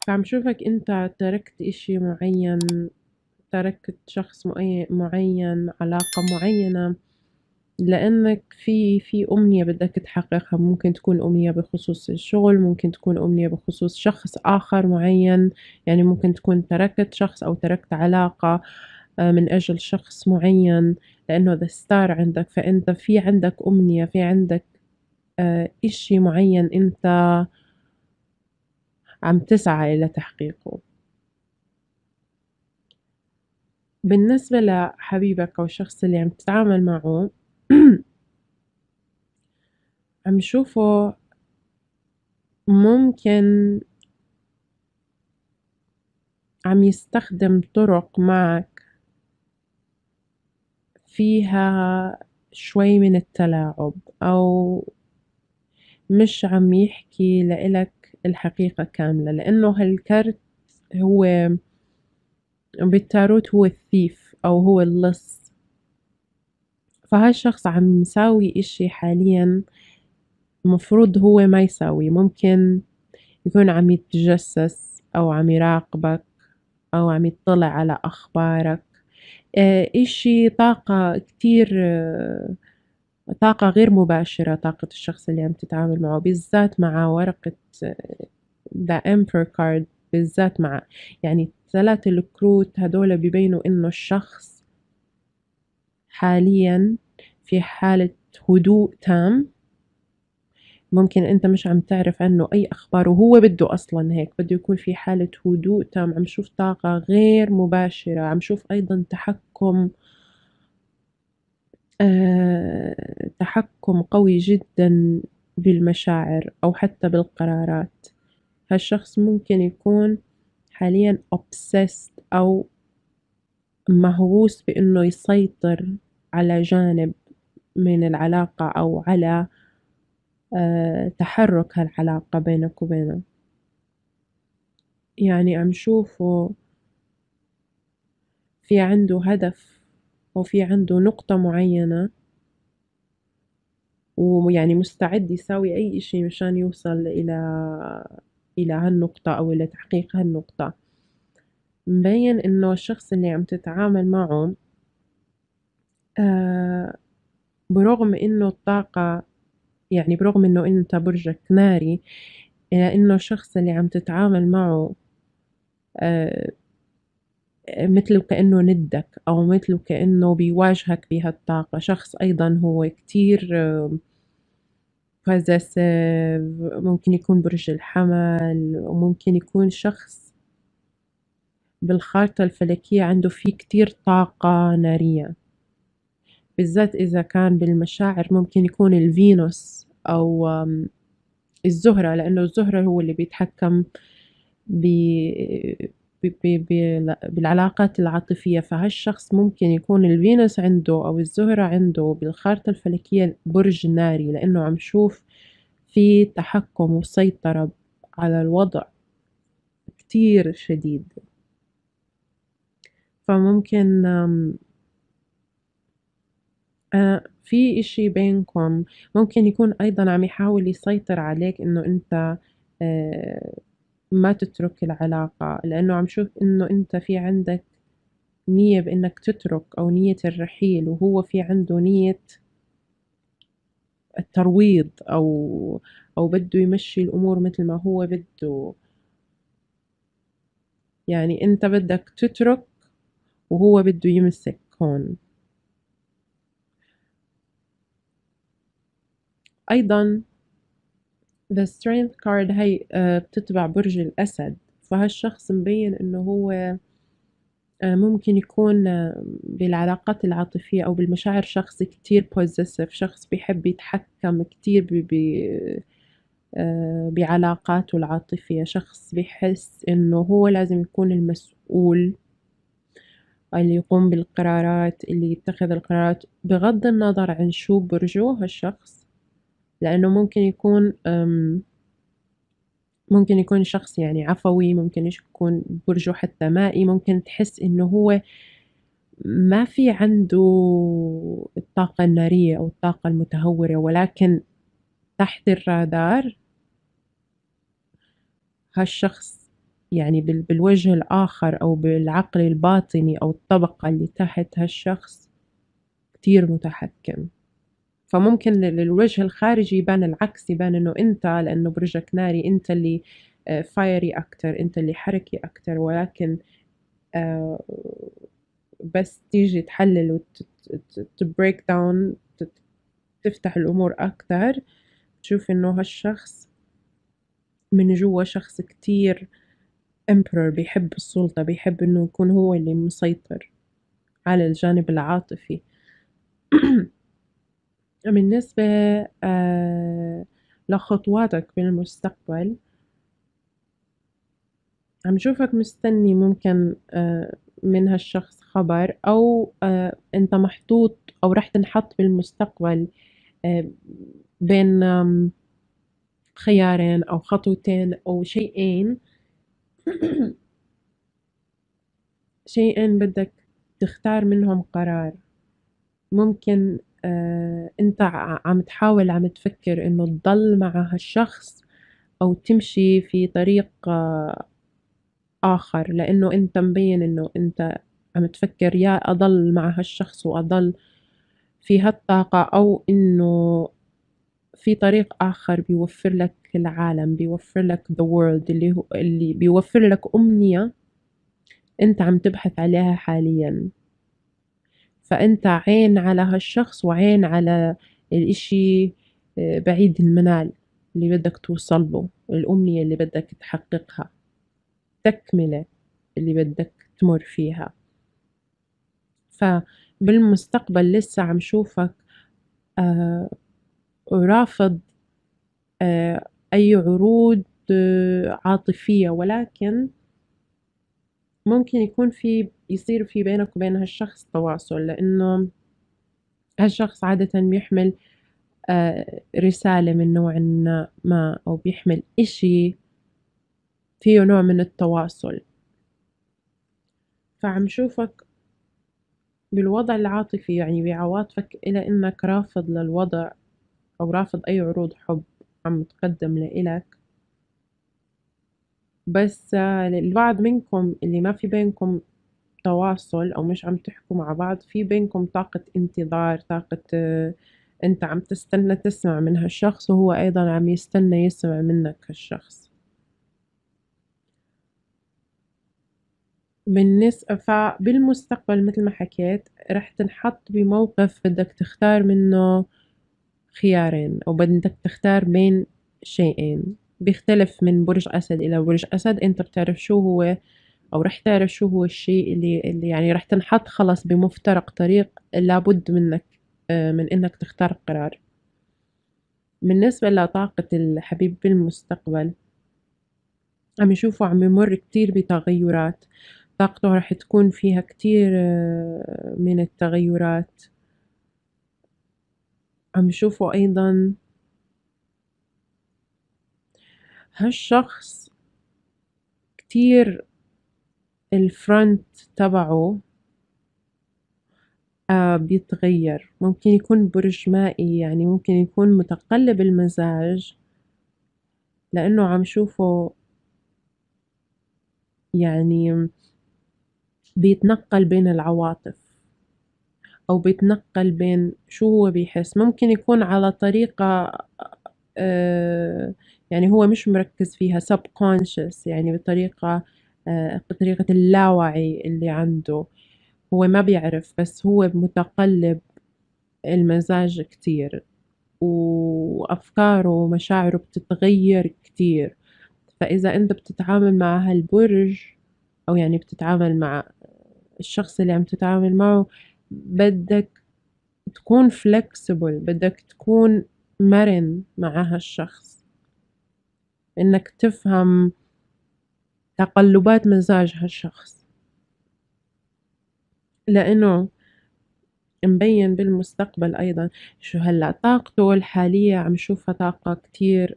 فعم شوفك أنت تركت إشي معين، تركت شخص معين، علاقة معينة، لأنك في أمنية بدك تحققها. ممكن تكون أمنية بخصوص الشغل، ممكن تكون أمنية بخصوص شخص آخر معين. يعني ممكن تكون تركت شخص أو تركت علاقة من أجل شخص معين، لأنه the star عندك. فأنت في عندك أمنية، في عندك إشي معين أنت عم تسعى إلى تحقيقه. بالنسبة لحبيبك أو الشخص اللي عم تتعامل معه عم شوفه ممكن عم يستخدم طرق معك فيها شوي من التلاعب، أو مش عم يحكي لإلك الحقيقة كاملة، لأنه هالكرت هو بالتاروت هو الثيف أو هو اللص. فهالشخص عم يساوي إشي حاليا مفروض هو ما يساوي. ممكن يكون عم يتجسس أو عم يراقبك أو عم يطلع على أخبارك. إشي طاقة كتير، طاقة غير مباشرة، طاقة الشخص اللي عم تتعامل معه، بالذات مع ورقة The Emperor card. بالذات مع يعني 3 الكروت هدول بيبينوا إنه الشخص حاليا في حالة هدوء تام. ممكن أنت مش عم تعرف عنه أي أخبار وهو بده أصلا هيك، بده يكون في حالة هدوء تام. عم شوف طاقة غير مباشرة، عم شوف أيضا تحكم، تحكم قوي جدا بالمشاعر أو حتى بالقرارات. هالشخص ممكن يكون حاليا obsessed أو مهووس بإنه يسيطر على جانب من العلاقة أو على تحرك هالعلاقة بينك وبينه. يعني عم شوفه في عنده هدف أو في عنده نقطة معينة، ويعني مستعد يساوي أي إشي مشان يوصل إلى هالنقطة أو إلى تحقيق هالنقطة. مبين إنه الشخص اللي عم تتعامل معه آه برغم إنه الطاقة، يعني برغم إنه أنت برجك ناري، إلى إنه الشخص اللي عم تتعامل معه آه مثله كأنه ندك أو مثله كأنه بيواجهك بهالطاقة. شخص أيضا هو كتير possessive. ممكن يكون برج الحمل، وممكن يكون شخص بالخارطة الفلكية عنده فيه كتير طاقة نارية، بالذات إذا كان بالمشاعر. ممكن يكون الفينوس أو الزهرة، لأنه الزهرة هو اللي بيتحكم بالعلاقات العاطفية. فهالشخص ممكن يكون الفينوس عنده أو الزهرة عنده بالخارطة الفلكية برج ناري، لأنه عم شوف في تحكم وسيطرة على الوضع كتير شديد. فممكن في إشي بينكم ممكن يكون أيضا عم يحاول يسيطر عليك إنه أنت آه، ما تترك العلاقة، لأنه عم شوف إنه أنت في عندك نية بإنك تترك أو نية الرحيل، وهو في عنده نية الترويض أو بده يمشي الأمور مثل ما هو بده. يعني أنت بدك تترك وهو بده يمسك هون. أيضا the strength card هي بتتبع برج الأسد. فهالشخص مبين إنه هو ممكن يكون بالعلاقات العاطفية أو بالمشاعر شخص كتير possessive، شخص بيحب يتحكم كتير بعلاقاته العاطفية. شخص بيحس إنه هو لازم يكون المسؤول اللي يقوم بالقرارات، اللي يتخذ القرارات بغض النظر عن شو برجه هالشخص. لأنه ممكن يكون شخص يعني عفوي، ممكن يكون برجه حتى مائي. ممكن تحس إنه هو ما في عنده الطاقة النارية أو الطاقة المتهورة، ولكن تحت الرادار هالشخص يعني بالوجه الآخر أو بالعقل الباطني أو الطبقة اللي تحت هالشخص كتير متحكم. فممكن للوجه الخارجي يبان العكس، يبان إنه أنت لأنه برجك ناري أنت اللي fiery أكتر، أنت اللي حركي أكتر، ولكن بس تيجي تحلل break down، تفتح الأمور أكتر، تشوف إنه هالشخص من جوا شخص كتير emperor، بيحب السلطة، بيحب إنه يكون هو اللي مسيطر على الجانب العاطفي. بالنسبة لخطواتك بالمستقبل، عم شوفك مستني ممكن من هالشخص خبر، أو أنت محطوط أو رح تنحط بالمستقبل بين خيارين أو خطوتين أو شيئين. شيئين بدك تختار منهم قرار. ممكن أنت عم تحاول عم تفكر إنه تضل مع هالشخص أو تمشي في طريق آخر، لإنه أنت مبين إنه أنت عم تفكر يا أضل مع هالشخص وأضل في هالطاقة، أو إنه في طريق آخر بيوفر لك العالم، بيوفر لك the world، اللي بيوفر لك أمنية أنت عم تبحث عليها حاليا. فأنت عين على هالشخص وعين على الإشي بعيد المنال اللي بدك توصل له، الأمنية اللي بدك تحققها، تكملة اللي بدك تمر فيها. فبالمستقبل لسه عم شوفك رافض أي عروض عاطفية، ولكن ممكن يكون يصير في بينك وبين هالشخص تواصل، لأنه هالشخص عادة بيحمل رسالة من نوع ما، أو بيحمل إشي فيه نوع من التواصل. فعم شوفك بالوضع العاطفي، يعني بعواطفك إلى إنك رافض للوضع أو رافض أي عروض حب عم تقدم لإلك. بس البعض منكم اللي ما في بينكم تواصل أو مش عم تحكوا مع بعض، في بينكم طاقة انتظار، طاقة أنت عم تستنى تسمع من هالشخص وهو أيضا عم يستنى يسمع منك هالشخص. فبالمستقبل مثل ما حكيت رح تنحط بموقف بدك تختار منه خيارين، أو بدك تختار بين شيئين. بيختلف من برج أسد إلى برج أسد. أنت بتعرف شو هو، أو رح تعرف شو هو الشيء اللي يعني رح تنحط خلص بمفترق طريق لابد منك من إنك تختار قرار. بالنسبة لطاقة الحبيب بالمستقبل، عم يشوفه عم يمر كتير بتغيرات، طاقته رح تكون فيها كتير من التغيرات. عم يشوفه أيضا هالشخص كتير الفرونت تبعه بيتغير. ممكن يكون برج مائي، يعني ممكن يكون متقلب المزاج، لأنه عم شوفه يعني بيتنقل بين العواطف، أو بيتنقل بين شو هو بيحس. ممكن يكون على طريقة يعني هو مش مركز فيها subconscious، يعني بطريقة اللاوعي اللي عنده، هو ما بيعرف، بس هو متقلب المزاج كتير، وأفكاره ومشاعره بتتغير كتير. فإذا أنت بتتعامل مع هالبرج، أو يعني بتتعامل مع الشخص اللي عم تتعامل معه، بدك تكون flexible، بدك تكون مرن مع هالشخص، إنك تفهم تقلبات مزاج هالشخص، لأنه مبين بالمستقبل أيضا شو هلأ طاقته الحالية عم شوفها طاقة كتير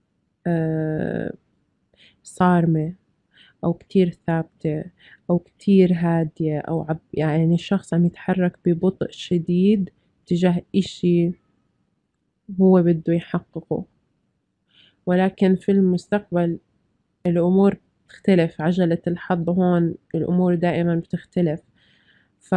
صارمة، أو كتير ثابتة، أو كتير هادية، أو يعني الشخص عم يتحرك ببطء شديد تجاه إشي هو بده يحققه. ولكن في المستقبل الأمور بتختلف، عجلة الحظ هون الأمور دائمًا بتختلف. ف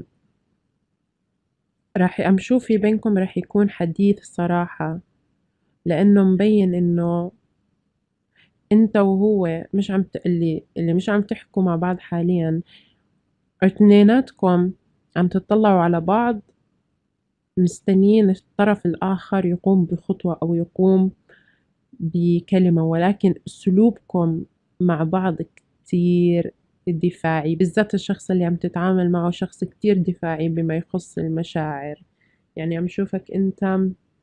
عم شوف في بينكم رح يكون حديث صراحة، لإنه مبين إنه أنت وهو مش عم اللي مش عم تحكوا مع بعض حاليًا، اتنيناتكم عم تطلعوا على بعض مستنيين الطرف الآخر يقوم بخطوة أو يقوم بكلمة، ولكن أسلوبكم مع بعض كتير دفاعي، بالذات الشخص اللي عم تتعامل معه شخص كتير دفاعي بما يخص المشاعر. يعني عم شوفك أنت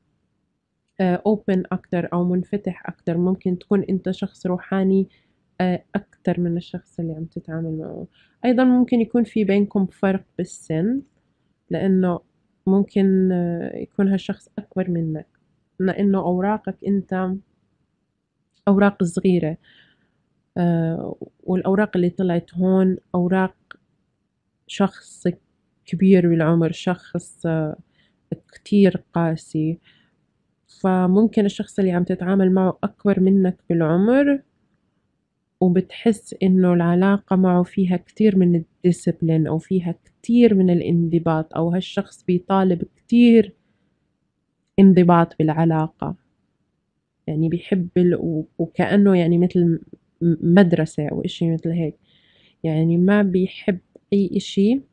open أكتر أو منفتح أكتر، ممكن تكون أنت شخص روحاني أكتر من الشخص اللي عم تتعامل معه. أيضا ممكن يكون في بينكم فرق بالسن، لأنه ممكن يكون هالشخص أكبر منك، لأنه أوراقك أنت أوراق صغيرة، والأوراق اللي طلعت هون أوراق شخص كبير بالعمر، شخص كتير قاسي. فممكن الشخص اللي عم تتعامل معه أكبر منك بالعمر، وبتحس إنه العلاقة معه فيها كتير من الديسيبلين أو فيها كتير من الانضباط، أو هالشخص بيطالب كتير انضباط بالعلاقة. يعني بيحب وكأنه يعني مثل مدرسة أو إشي مثل هيك، يعني ما بيحب أي إشي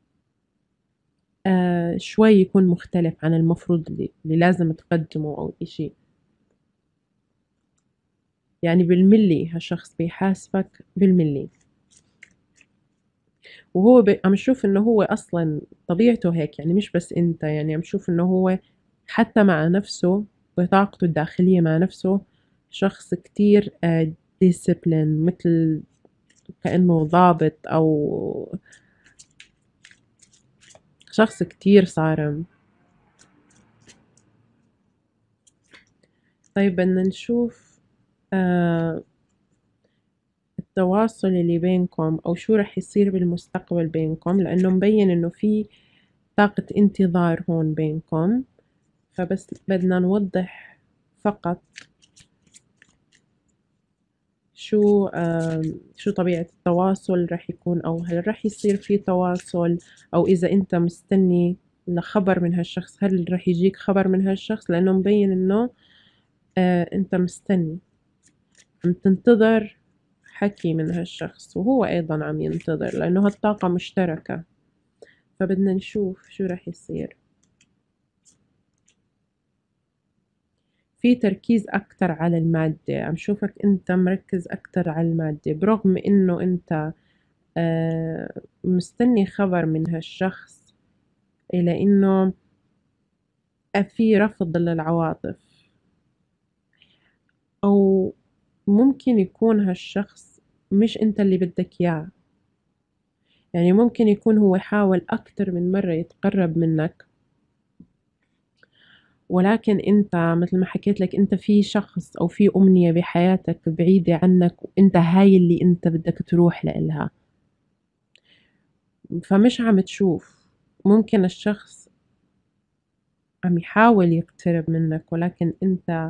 شوي يكون مختلف عن المفروض اللي لازم تقدمه أو إشي. يعني بالملي هالشخص بيحاسبك بالملي، وهو عم نشوف إنه هو أصلا طبيعته هيك، يعني مش بس أنت، يعني عم نشوف إنه هو حتى مع نفسه بطاقته الداخلية مع نفسه شخص كتير ديسيبلين، مثل كأنه ضابط أو شخص كتير صارم. طيب بدنا نشوف آه التواصل اللي بينكم أو شو رح يصير بالمستقبل بينكم، لأنه مبين إنه في طاقة انتظار هون بينكم. فبس بدنا نوضح فقط شو طبيعة التواصل رح يكون، أو هل رح يصير في تواصل، أو إذا أنت مستني لخبر من هالشخص، هل رح يجيك خبر من هالشخص، لأنه مبين إنه أنت مستني، عم تنتظر حكي من هالشخص وهو أيضا عم ينتظر، لأنه هالطاقة مشتركة. فبدنا نشوف شو رح يصير. في تركيز أكتر على المادة، عم شوفك أنت مركز أكتر على المادة، برغم إنه أنت مستني خبر من هالشخص، إلى إنه في رفض للعواطف، أو ممكن يكون هالشخص مش أنت اللي بدك إياه. يعني ممكن يكون هو حاول أكتر من مرة يتقرب منك، ولكن أنت مثل ما حكيت لك أنت في شخص أو في أمنية بحياتك بعيدة عنك، وأنت هاي اللي أنت بدك تروح لإلها، فمش عم تشوف. ممكن الشخص عم يحاول يقترب منك، ولكن أنت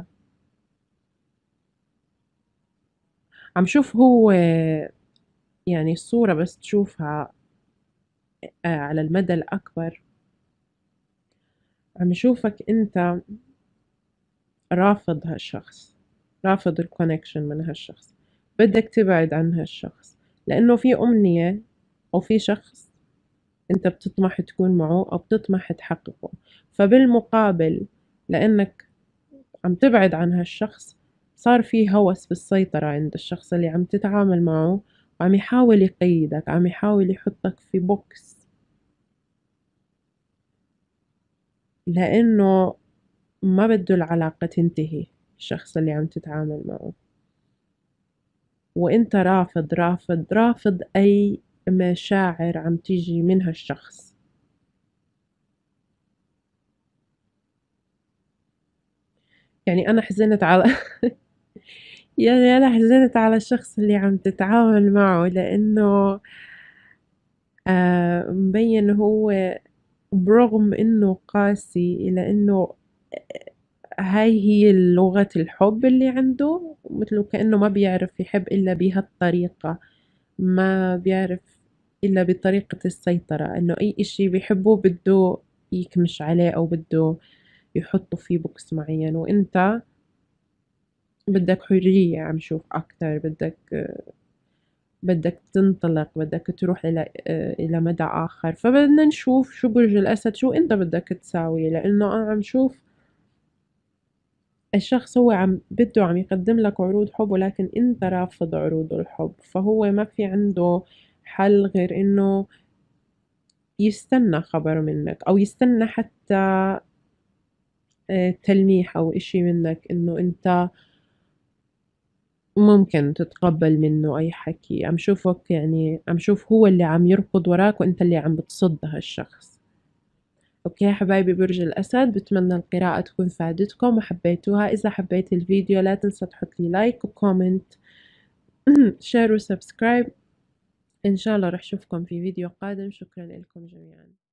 عم شوف هو يعني الصورة بس تشوفها على المدى الأكبر، عم يشوفك أنت رافض هالشخص، رافض الكونكشن من هالشخص، بدك تبعد عن هالشخص، لأنه في أمنية أو في شخص أنت بتطمح تكون معه أو بتطمح تحققه. فبالمقابل لأنك عم تبعد عن هالشخص، صار في هوس بالسيطرة عند الشخص اللي عم تتعامل معه، وعم يحاول يقيدك، عم يحاول يحطك في بوكس، لأنه ما بده العلاقة تنتهي، الشخص اللي عم تتعامل معه، وانت رافض رافض رافض أي مشاعر عم تيجي من هالشخص. يعني أنا حزنت على يعني أنا حزنت على الشخص اللي عم تتعامل معه، لأنه مبين هو برغم إنه قاسي إلا إنه هاي هي لغة الحب اللي عنده، مثل وكأنه ما بيعرف يحب إلا بهالطريقة، ما بيعرف إلا بطريقة السيطرة، إنه أي إشي بيحبه بده يكمش عليه أو بده يحطه في بوكس معين، وإنت بدك حرية عم شوف أكتر، بدك تنطلق، بدك تروح إلى مدى آخر. فبدنا نشوف شو برج الأسد، شو أنت بدك تساوي، لأنه أنا عم شوف الشخص هو بده عم يقدم لك عروض حب، ولكن أنت رافض عروض الحب، فهو ما في عنده حل غير إنه يستنى خبر منك، أو يستنى حتى تلميح أو إشي منك إنه أنت ممكن تتقبل منه أي حكي. عم شوفك يعني عم شوف هو اللي عم يركض وراك وأنت اللي عم بتصد هالشخص. أوكي يا حبايبي برج الأسد، بتمنى القراءة تكون فادتكم وحبيتوها. إذا حبيت الفيديو لا تنسى تحط لي لايك وكومنت شير وسبسكرايب. إن شاء الله رح أشوفكم في فيديو قادم. شكرا لكم جميعا.